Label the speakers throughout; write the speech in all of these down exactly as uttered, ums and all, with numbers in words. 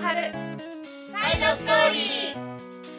Speaker 1: はるサイドストーリー。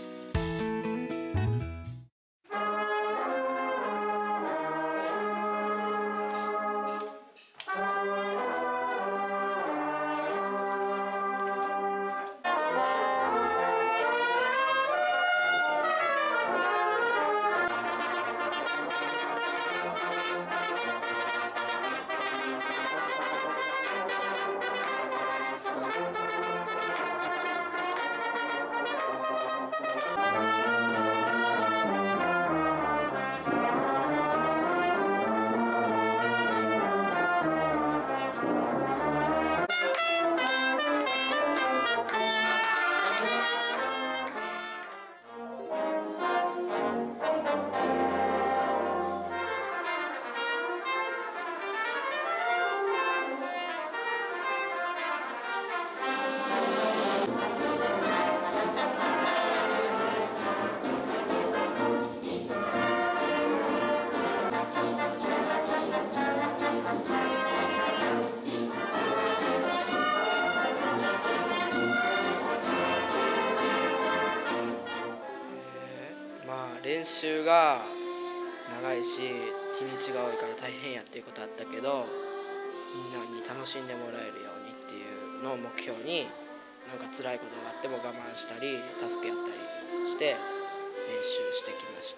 Speaker 2: 練習が長いし日にちが多いから大変やっていうことあったけど、みんなに楽しんでもらえるようにっていうのを目標に、なんか辛いことがあっても我慢したり助け合ったりして練習してきました。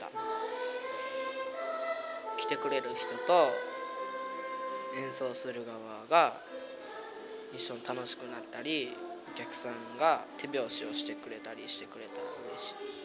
Speaker 2: 来てくれる人と演奏する側が一緒に楽しくなったり、お客さんが手拍子をしてくれたりしてくれたら嬉しい。